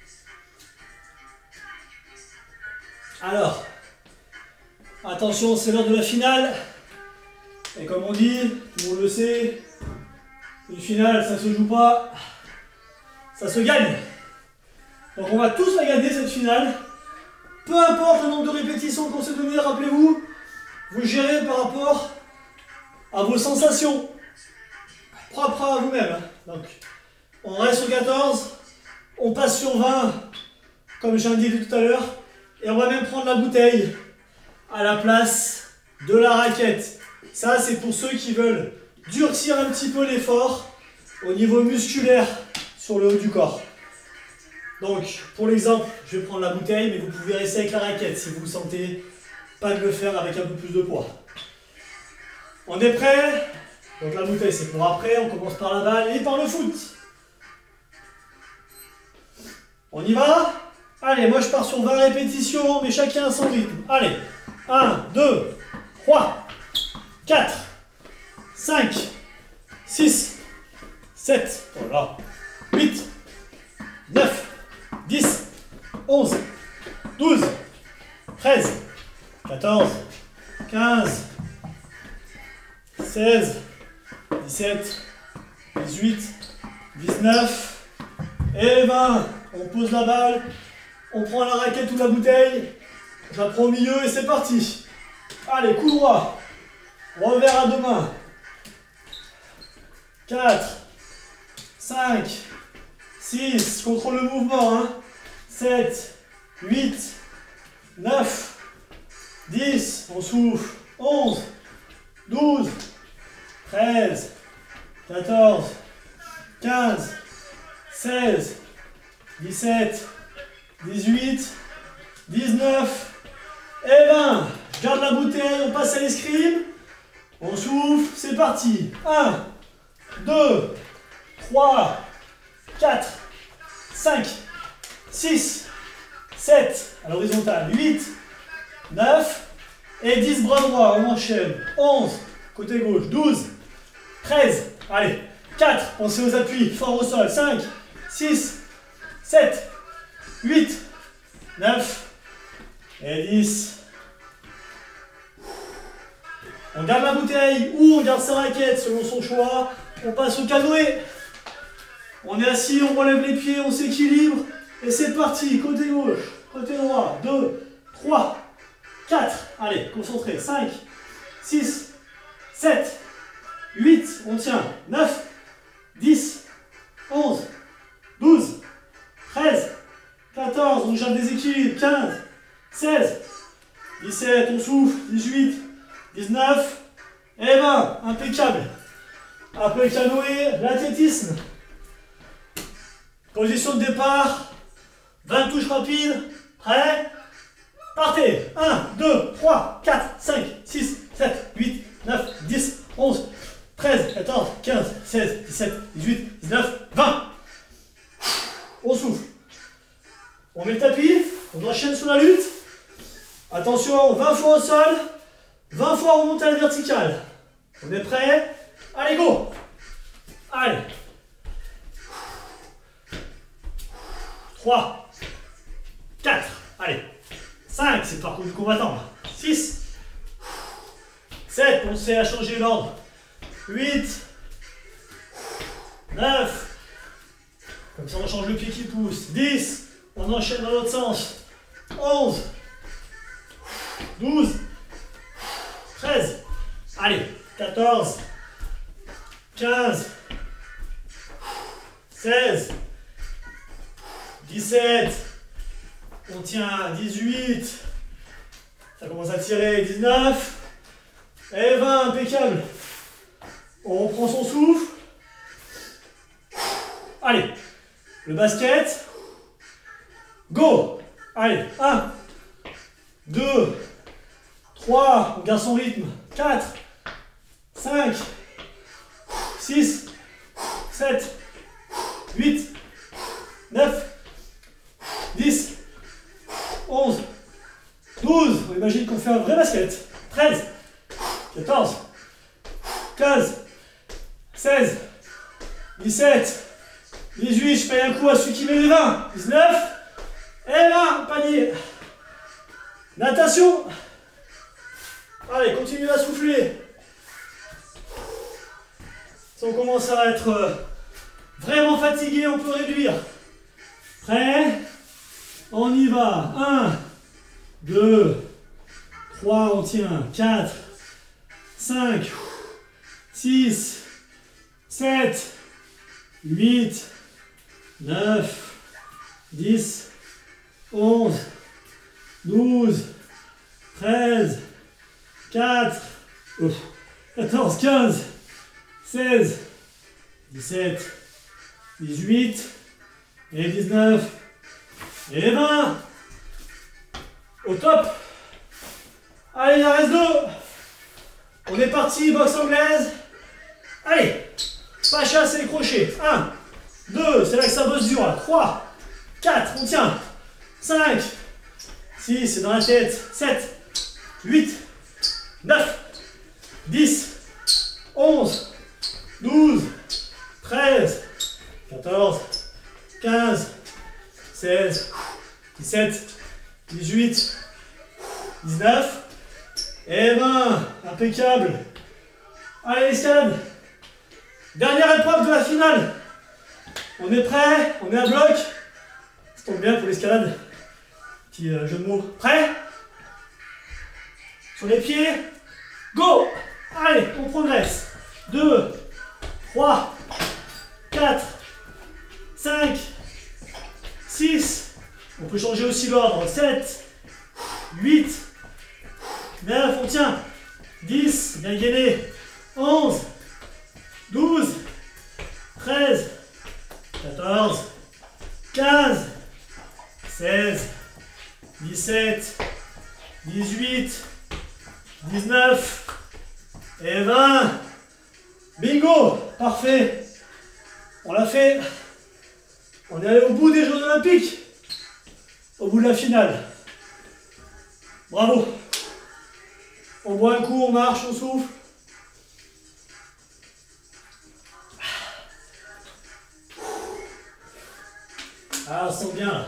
A: Alors, attention, c'est l'heure de la finale. Et comme on dit, tout le monde le sait, une finale, ça se joue pas, ça se gagne. Donc on va tous la gagner cette finale. Peu importe le nombre de répétitions qu'on s'est donné, rappelez-vous, vous gérez par rapport à vos sensations. Propre à vous-même. Donc, on reste sur quatorze, on passe sur vingt, comme j'ai indiqué tout à l'heure, et on va même prendre la bouteille à la place de la raquette. Ça, c'est pour ceux qui veulent durcir un petit peu l'effort au niveau musculaire sur le haut du corps. Donc, pour l'exemple, je vais prendre la bouteille, mais vous pouvez rester avec la raquette si vous ne sentez pas de le faire avec un peu plus de poids. On est prêt? Donc la bouteille c'est pour après, on commence par la balle et par le foot. On y va? Allez, moi je pars sur vingt répétitions, mais chacun à son rythme. Allez, un, deux, trois, quatre, cinq, six, sept, voilà, huit, neuf, dix, onze, douze, treize, quatorze, quinze, seize, dix-sept, dix-huit, dix-neuf et vingt. On pose la balle, on prend la raquette ou la bouteille, je la prends au milieu et c'est parti. Allez, coup droit, revers à deux mains. quatre, cinq, six, contrôle le mouvement, hein. sept, huit, neuf, dix, on souffle, onze, douze, treize, quatorze, quinze, seize, dix-sept, dix-huit, dix-neuf et vingt. Je garde la bouteille, on passe à l'escrime. On souffle, c'est parti. un, deux, trois, quatre, cinq, six, sept, à l'horizontale, huit, neuf et dix, bras droit, on enchaîne. onze, côté gauche, douze, treize, allez, quatre, pensez aux appuis, fort au sol, cinq, six, sept, huit, neuf et dix. On garde la bouteille ou on garde sa raquette selon son choix. On passe au canoë. On est assis, on relève les pieds, on s'équilibre. Et c'est parti, côté gauche, côté droit, deux, trois, quatre. Allez, concentré, cinq, six, sept, huit, on tient, neuf, dix, onze, douze, treize, quatorze, on gère des équilibres, quinze, seize, dix-sept, on souffle, dix-huit, dix-neuf et vingt. Impeccable. Après le canoë, l'athlétisme. Position de départ, vingt touches rapides, prêt, partez. un, deux, trois, quatre, cinq, six, sept, huit, neuf, dix, onze, treize, quatorze, quinze, seize, dix-sept, dix-huit, dix-neuf, vingt. On souffle. On met le tapis, on enchaîne sur la lutte. Attention, vingt fois au sol, vingt fois remonter à la verticale. On est prêt? Allez, go! Allez. trois, quatre, allez, cinq, c'est le parcours du combattant, six, sept, on sait à changer l'ordre, huit, neuf, comme ça on change le pied qui pousse, dix, on enchaîne dans l'autre sens, onze, douze, treize, allez, quatorze, quinze, seize, dix-sept, on tient, dix-huit, ça commence à tirer, dix-neuf, et vingt, impeccable. On reprend son souffle. Allez, le basket, go. Allez, un, deux, trois, on garde son rythme, quatre, cinq, six, sept, huit, neuf, dix, onze, douze, on imagine qu'on fait un vrai basket, treize, quatorze, quinze, seize, dix-sept, dix-huit, je paye un coup à celui qui met les vingt, dix-neuf, et vingt, panier. Natation. Allez, continuez à souffler. Si on commence à être vraiment fatigué, on peut réduire. Prêt? On y va. un, deux, trois, on tient. quatre, cinq, six, sept, huit, neuf, dix, onze, douze, treize, quatre, quatorze, quinze, seize, dix-sept, dix-huit, et dix-neuf, et vingt. Au top. Allez, il en reste deux. On est parti, boxe anglaise. Allez, pas chasse et crochet. un, deux, c'est là que ça bosse dur. trois, quatre, on tient. cinq, six, c'est dans la tête. sept, huit, neuf, dix, onze, douze, treize, quatorze, quinze, seize, dix-sept, dix-huit, dix-neuf et vingt. Impeccable. Allez, l'escalade. Dernière épreuve de la finale. On est prêt? On est à bloc? Ça tombe bien pour l'escalade. Petit euh, jeu de mots. Prêt? Sur les pieds. Go! Allez, on progresse. deux, trois, quatre, cinq, six. On peut changer aussi l'ordre. sept, huit, neuf, on tient. dix, bien gainé. onze, douze, treize, quatorze, quinze, seize, dix-sept, dix-huit, dix-neuf et vingt. Bingo! Parfait. On l'a fait. On est allé au bout des Jeux Olympiques. Au bout de la finale. Bravo. On boit un coup, on marche, on souffle. Ah, on se sent bien là.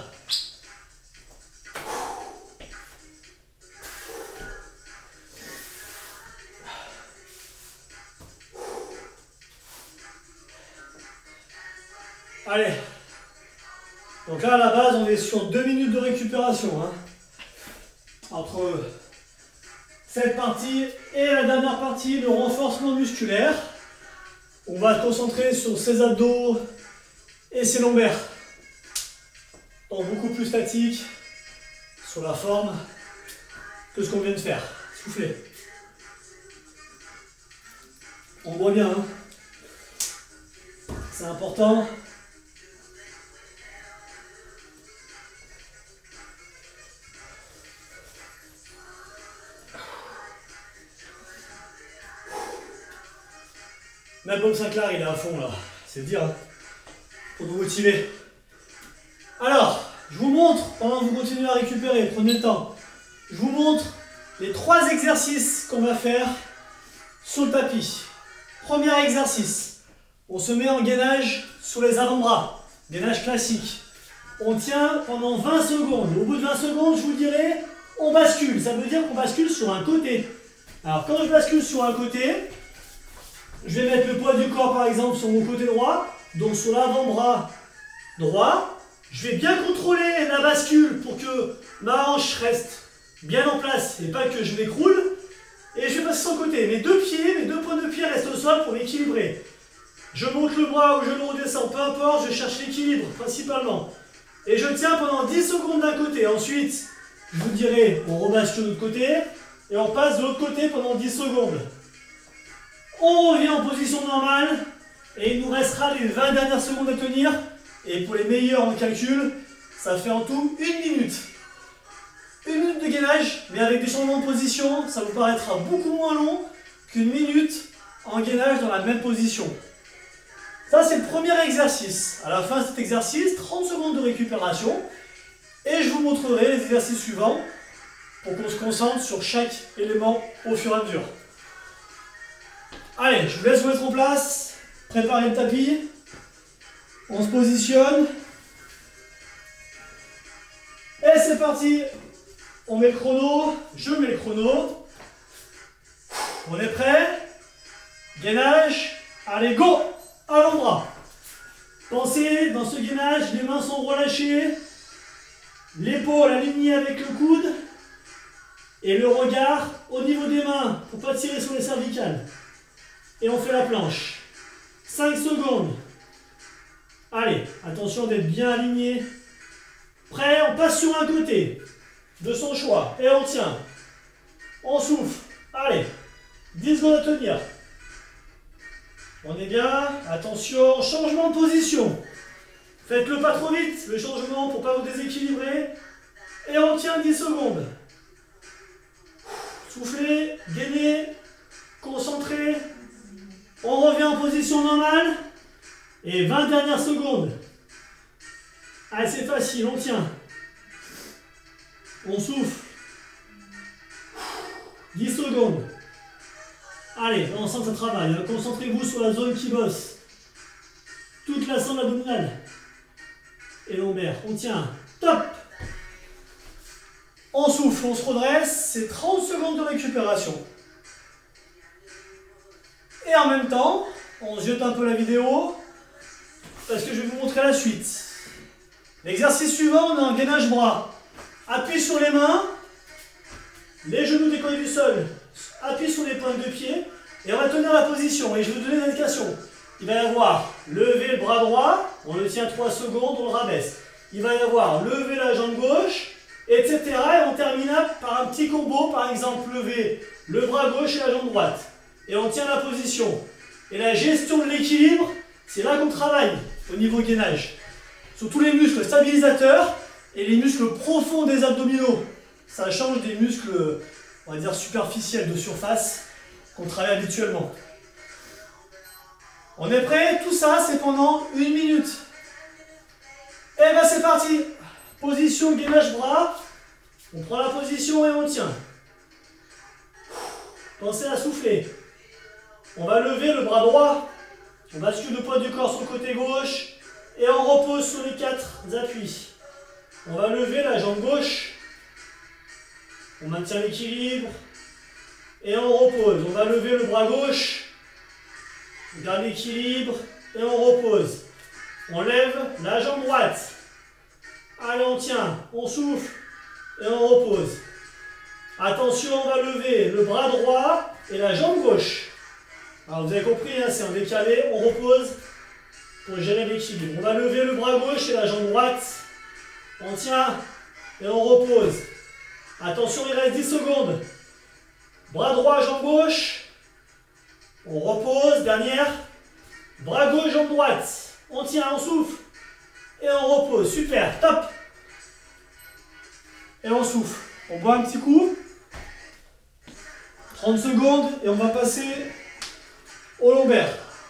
A: Allez. Donc là, à la base, on est sur deux minutes de récupération. Hein. Entre cette partie et la dernière partie, le renforcement musculaire. On va se concentrer sur ses abdos et ses lombaires. Donc beaucoup plus statique sur la forme que ce qu'on vient de faire. Soufflez. On voit bien. Hein. C'est important. Même Bob Sinclair, il est à fond là, c'est dire, hein, pour nous motiver. Alors, je vous montre, pendant que vous continuez à récupérer, prenez le temps, je vous montre les trois exercices qu'on va faire sur le tapis. Premier exercice, on se met en gainage sur les avant-bras, gainage classique. On tient pendant vingt secondes. Au bout de vingt secondes, je vous dirai, on bascule. Ça veut dire qu'on bascule sur un côté. Alors, quand je bascule sur un côté, je vais mettre le poids du corps, par exemple, sur mon côté droit, donc sur l'avant-bras droit. Je vais bien contrôler la bascule pour que ma hanche reste bien en place et pas que je m'écroule. Et je vais passer sur le côté. Mes deux pieds, mes deux points de pied restent au sol pour m'équilibrer. Je monte le bras ou je le redescends, peu importe, je cherche l'équilibre principalement. Et je tiens pendant dix secondes d'un côté. Ensuite, je vous dirai, on rebascule de l'autre côté et on passe de l'autre côté pendant dix secondes. On revient en position normale et il nous restera les vingt dernières secondes à tenir. Et pour les meilleurs en calcul, ça fait en tout une minute. Une minute de gainage, mais avec des changements de position, ça vous paraîtra beaucoup moins long qu'une minute en gainage dans la même position. Ça, c'est le premier exercice. À la fin de cet exercice, trente secondes de récupération. Et je vous montrerai les exercices suivants pour qu'on se concentre sur chaque élément au fur et à mesure. Allez, je vous laisse vous mettre en place. Préparez le tapis. On se positionne. Et c'est parti. On met le chrono. Je mets le chrono. On est prêt? Gainage. Allez, go! Avant-bras. Pensez, dans ce gainage, les mains sont relâchées. L'épaule alignée avec le coude. Et le regard au niveau des mains pour ne pas tirer sur les cervicales. Et on fait la planche. cinq secondes. Allez, attention d'être bien aligné. Prêt, on passe sur un côté. De son choix. Et on tient. On souffle. Allez. dix secondes à tenir. On est bien. Attention, changement de position. Faites-le pas trop vite, le changement pour ne pas vous déséquilibrer. Et on tient dix secondes. Soufflez, gainez, concentrez. On revient en position normale. Et vingt dernières secondes. Allez, c'est facile, on tient. On souffle. dix secondes. Allez, on sent que ça travaille. Concentrez-vous sur la zone qui bosse. Toute la sangle abdominale. Et lombaire. On tient. Top. On souffle, on se redresse. C'est trente secondes de récupération. Et en même temps, on jette un peu la vidéo. Parce que je vais vous montrer la suite. L'exercice suivant, on a un gainage bras. Appui sur les mains. Les genoux décollés du sol. Appui sur les pointes de pied. Et on va tenir la position. Et je vais vous donner une indication. Il va y avoir lever le bras droit. On le tient trois secondes, on le rabaisse. Il va y avoir lever la jambe gauche, et cetera. Et on termine par un petit combo. Par exemple, lever le bras gauche et la jambe droite. Et on tient la position. Et la gestion de l'équilibre, c'est là qu'on travaille au niveau gainage. Sur tous les muscles stabilisateurs et les muscles profonds des abdominaux. Ça change des muscles, on va dire, superficiels de surface qu'on travaille habituellement. On est prêt? Tout ça, c'est pendant une minute. Et bien, c'est parti. Position gainage bras. On prend la position et on tient. Pensez à souffler. On va lever le bras droit. On bascule le poids du corps sur le côté gauche. Et on repose sur les quatre appuis. On va lever la jambe gauche. On maintient l'équilibre. Et on repose. On va lever le bras gauche. On garde l'équilibre. Et on repose. On lève la jambe droite. Allez, on tient. On souffle. Et on repose. Attention, on va lever le bras droit et la jambe gauche. Alors vous avez compris, hein, c'est en décalé. On repose pour gérer l'équilibre. On va lever le bras gauche et la jambe droite. On tient et on repose. Attention, il reste dix secondes. Bras droit, jambe gauche. On repose. Dernière. Bras gauche, jambe droite. On tient, on souffle. Et on repose. Super, top. Et on souffle. On boit un petit coup. trente secondes et on va passer au lombaire.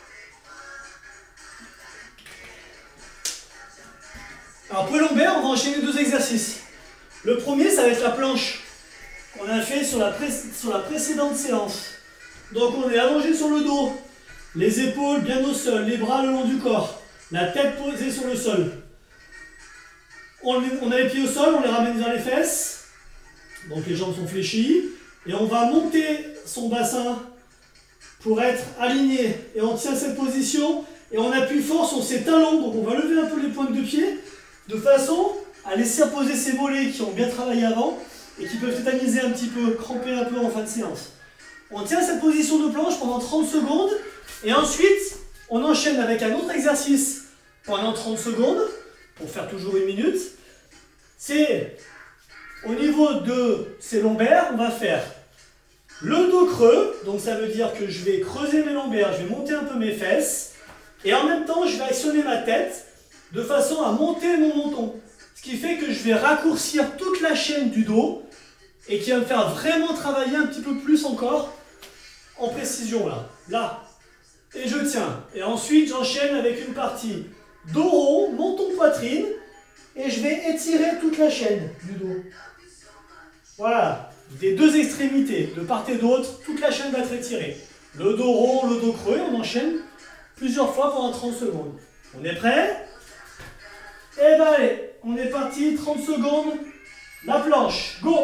A: Alors pour le lombaire, on va enchaîner deux exercices. Le premier, ça va être la planche qu'on a fait sur la, pré sur la précédente séance. Donc on est allongé sur le dos, les épaules bien au sol, les bras le long du corps, la tête posée sur le sol. On, on a les pieds au sol, on les ramène vers les fesses. Donc les jambes sont fléchies. Et on va monter son bassin pour être aligné. Et on tient cette position et on appuie fort sur ses talons. Donc on va lever un peu les pointes de pied de façon à laisser reposer ses mollets qui ont bien travaillé avant et qui peuvent tétaniser un petit peu, cramper un peu en fin de séance. On tient cette position de planche pendant trente secondes et ensuite on enchaîne avec un autre exercice pendant trente secondes pour faire toujours une minute. C'est au niveau de ses lombaires, on va faire le dos creux, donc ça veut dire que je vais creuser mes lombaires, je vais monter un peu mes fesses et en même temps je vais actionner ma tête de façon à monter mon menton. Ce qui fait que je vais raccourcir toute la chaîne du dos et qui va me faire vraiment travailler un petit peu plus encore en précision là. Là. Et je tiens. Et ensuite j'enchaîne avec une partie dos rond, menton poitrine et je vais étirer toute la chaîne du dos. Voilà. Des deux extrémités, de part et d'autre, toute la chaîne va être étirée. Le dos rond, le dos creux, on enchaîne plusieurs fois pendant trente secondes. On est prêt? Et ben allez, on est parti, trente secondes, la planche, go!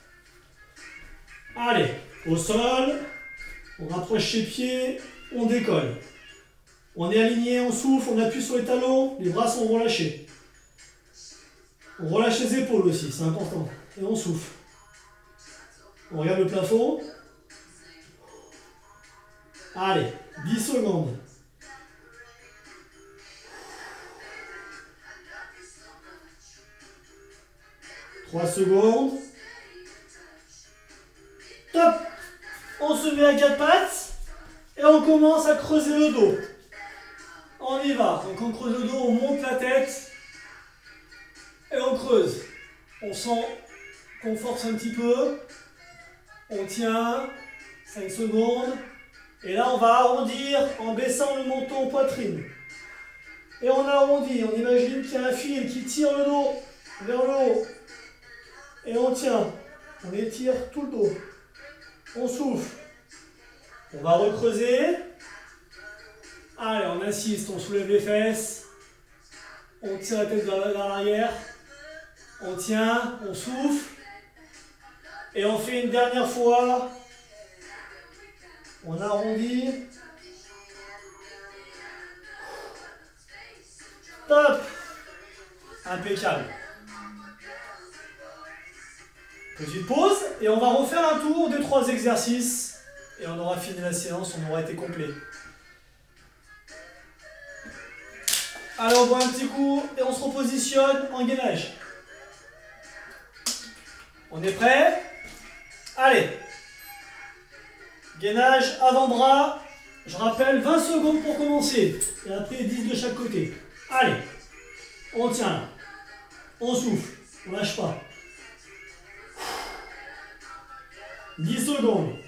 A: Allez, au sol, on rapproche ses pieds, on décolle. On est aligné, on souffle, on appuie sur les talons, les bras sont relâchés. On relâche les épaules aussi, c'est important. Et on souffle. On regarde le plafond. Allez, dix secondes. trois secondes. Top! On se met à quatre pattes et on commence à creuser le dos. On y va. Donc on creuse le dos, on monte la tête et on creuse. On sent qu'on force un petit peu. On tient. cinq secondes. Et là on va arrondir en baissant le menton poitrine. Et on arrondit. On imagine qu'il y a un fil qui tire le dos vers le haut. Et on tient, on étire tout le dos, on souffle, on va recreuser, allez on insiste, on soulève les fesses, on tire la tête vers l'arrière, on tient, on souffle, et on fait une dernière fois, on arrondit, top, impeccable. Petite pause et on va refaire un tour des trois exercices et on aura fini la séance, on aura été complet. Alors on boit un petit coup et on se repositionne en gainage. On est prêt? Allez. Gainage avant-bras. Je rappelle vingt secondes pour commencer. Et après dix de chaque côté. Allez. On tient là. On souffle. On lâche pas. dix secondes.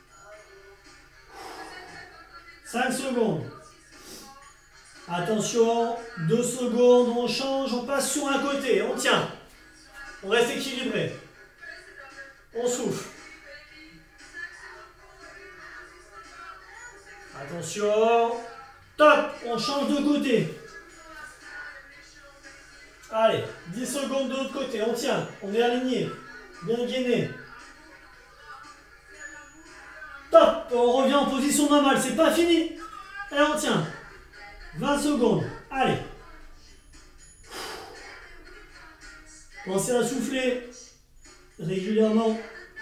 A: cinq secondes. Attention, deux secondes, on change, on passe sur un côté, on tient. On reste équilibré. On souffle. Attention. Top, on change de côté. Allez, dix secondes de l'autre côté, on tient, on est aligné, bien gainé. Top, on revient en position normale, c'est pas fini. Et on tient. vingt secondes. Allez. Pensez à souffler régulièrement.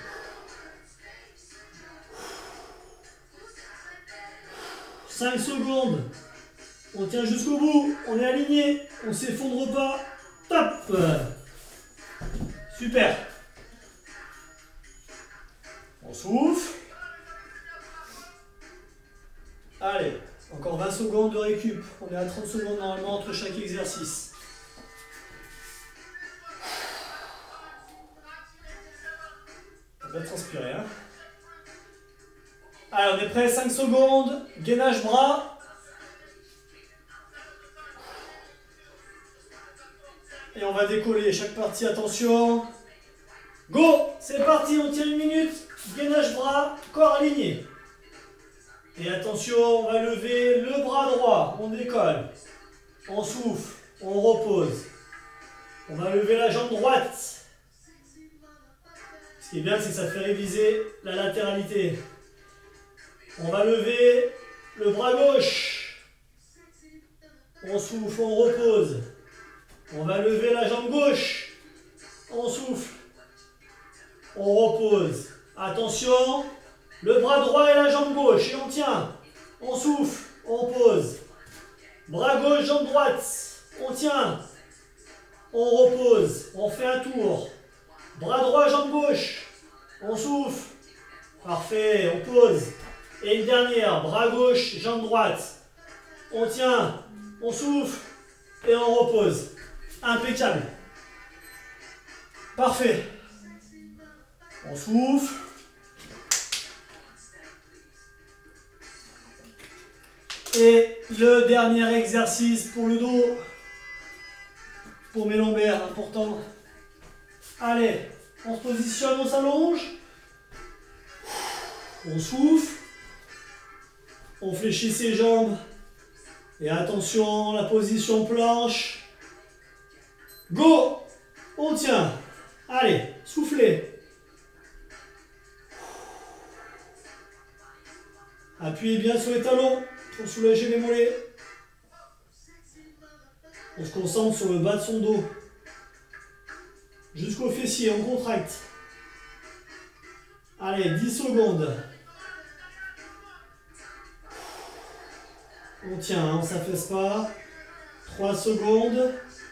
A: cinq secondes. On tient jusqu'au bout. On est aligné. On ne s'effondre pas. Top. Super. On souffle. Allez, encore vingt secondes de récup. On est à trente secondes normalement entre chaque exercice. On va transpirer. Hein. Allez, on est prêt, cinq secondes. Gainage bras. Et on va décoller chaque partie, attention. Go, c'est parti, on tient une minute. Gainage bras, corps aligné. Et attention, on va lever le bras droit, on décolle, on souffle, on repose. On va lever la jambe droite. Ce qui est bien, c'est que ça fait réviser la latéralité. On va lever le bras gauche. On souffle, on repose. On va lever la jambe gauche. On souffle. On repose. Attention, le bras droit et la jambe gauche. Et on tient. On souffle, on pose. Bras gauche, jambe droite. On tient. On repose. On fait un tour. Bras droit, jambe gauche. On souffle. Parfait, on pose. Et une dernière. Bras gauche, jambe droite. On tient. On souffle. Et on repose. Impeccable. Parfait. On souffle. Et le dernier exercice pour le dos. Pour mes lombaires, important. Allez, on se positionne, on s'allonge. On souffle. On fléchit ses jambes. Et attention, la position planche. Go! On tient. Allez, soufflez. Appuyez bien sur les talons pour soulager les mollets. On se concentre sur le bas de son dos. Jusqu'au fessier, on contracte. Allez, dix secondes. On tient, on ne s'affaisse pas. trois secondes.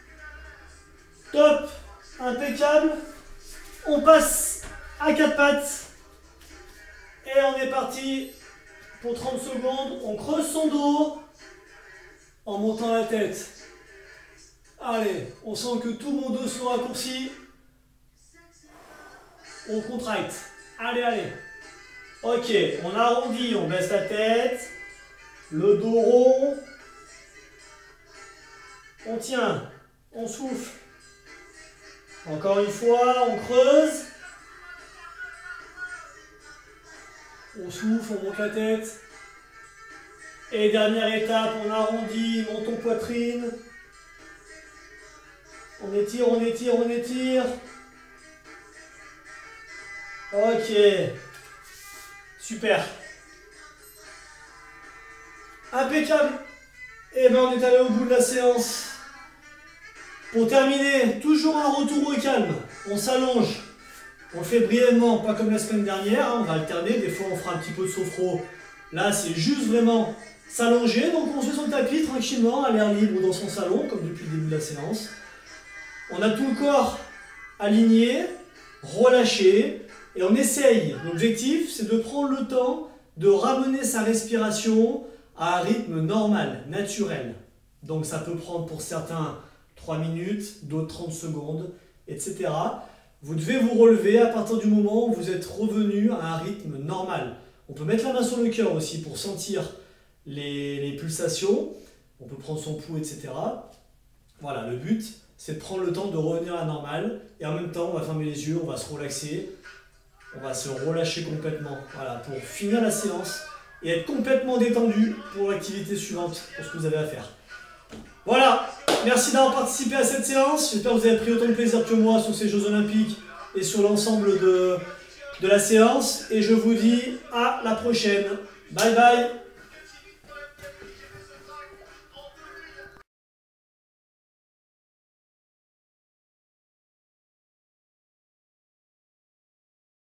A: Top! Impeccable. On passe à quatre pattes. Et on est parti pour trente secondes. On creuse son dos en montant la tête. Allez, on sent que tout mon dos se raccourcit. On contracte. Allez, allez. Ok, on arrondit, on baisse la tête. Le dos rond. On tient. On souffle. Encore une fois, on creuse. On souffle, on monte la tête. Et dernière étape, on arrondit, montons poitrine. On étire, on étire, on étire. Ok. Super. Impeccable. Et bien on est allé au bout de la séance. Pour terminer, toujours un retour au calme. On s'allonge. On le fait brièvement, pas comme la semaine dernière. Hein, on va alterner. Des fois on fera un petit peu de sophro. Là c'est juste vraiment s'allonger. Donc on se fait son tapis tranquillement à l'air libre dans son salon, comme depuis le début de la séance. On a tout le corps aligné, relâché. Et on essaye. L'objectif c'est de prendre le temps de ramener sa respiration à un rythme normal, naturel. Donc ça peut prendre pour certains trois minutes, d'autres trente secondes, et cetera. Vous devez vous relever à partir du moment où vous êtes revenu à un rythme normal. On peut mettre la main sur le cœur aussi pour sentir les, les pulsations. On peut prendre son pouls, et cetera. Voilà, le but, c'est de prendre le temps de revenir à la normale. Et en même temps, on va fermer les yeux, on va se relaxer. On va se relâcher complètement. Voilà, pour finir la séance et être complètement détendu pour l'activité suivante, pour ce que vous avez à faire. Voilà, merci d'avoir participé à cette séance. J'espère que vous avez pris autant de plaisir que moi sur ces Jeux Olympiques et sur l'ensemble de, de la séance. Et je vous dis à la prochaine. Bye bye.